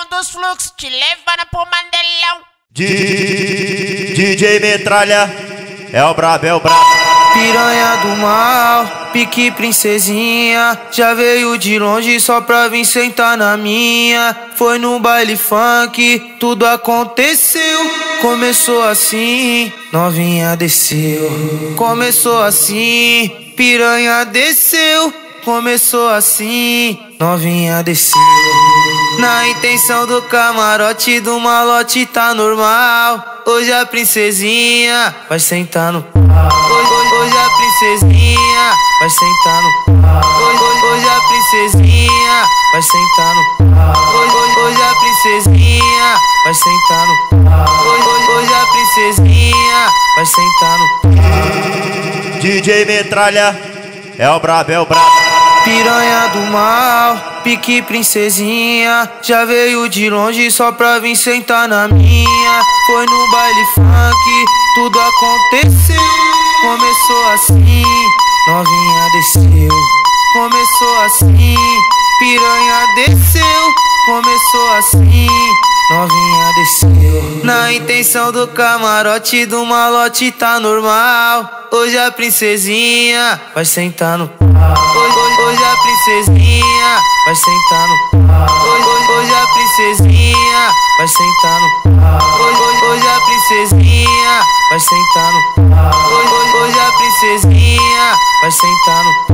dos fluxos, te levando pro Mandelão. DJ Metralha, é o brabo, é o brabo. Piranha do mal, pique princesinha, já veio de longe só pra vir sentar na minha. Foi no baile funk, tudo aconteceu. Começou assim, novinha desceu. Começou assim, piranha desceu. Começou assim, novinha desceu. Na intenção do camarote do malote tá normal. Hoje a princesinha vai sentar no pau. Hoje a princesinha vai sentar no pau. Hoje a princesinha vai sentar no pau. Hoje a princesinha vai sentar no pau. Hoje a princesinha vai sentar no pau. DJ Metralha, é o brabo, é o brabo. Piranha do mal, pique princesinha, já veio de longe só pra vir sentar na minha. Foi no baile funk, tudo aconteceu. Começou assim, novinha desceu. Começou assim, piranha desceu. Começou assim, novinha desceu. Na intenção do camarote do malote tá normal. Hoje a princesinha vai sentar no pau. Hoje a princesinha vai sentar no pau. Hoje a princesinha vai sentar no pau. Hoje a princesinha vai sentar no pau. Hoje a princesinha vai sentar no pau.